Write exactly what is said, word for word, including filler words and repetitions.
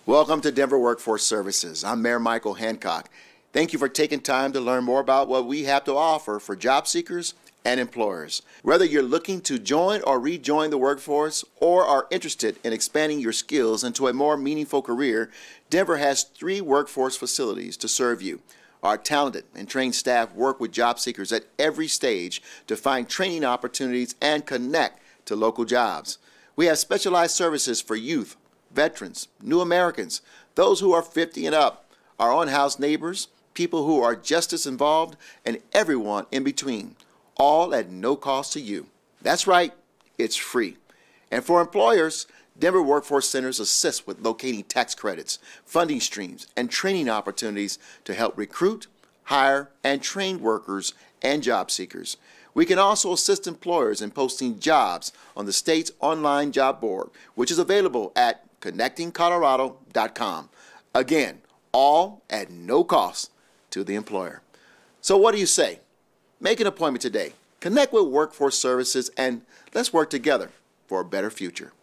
Welcome to Denver Workforce Services. I'm Mayor Michael Hancock. Thank you for taking time to learn more about what we have to offer for job seekers and employers. Whether you're looking to join or rejoin the workforce or are interested in expanding your skills into a more meaningful career, Denver has three workforce facilities to serve you. Our talented and trained staff work with job seekers at every stage to find training opportunities and connect to local jobs. We have specialized services for youth, veterans, new Americans, those who are fifty and up, our on-house neighbors, people who are just as involved, and everyone in between, all at no cost to you. That's right, it's free. And for employers, Denver Workforce Centers assist with locating tax credits, funding streams, and training opportunities to help recruit, hire, and train workers and job seekers. We can also assist employers in posting jobs on the state's online job board, which is available at connecting colorado dot com. Again, all at no cost to the employer. So what do you say? Make an appointment today. Connect with Workforce Services and let's work together for a better future.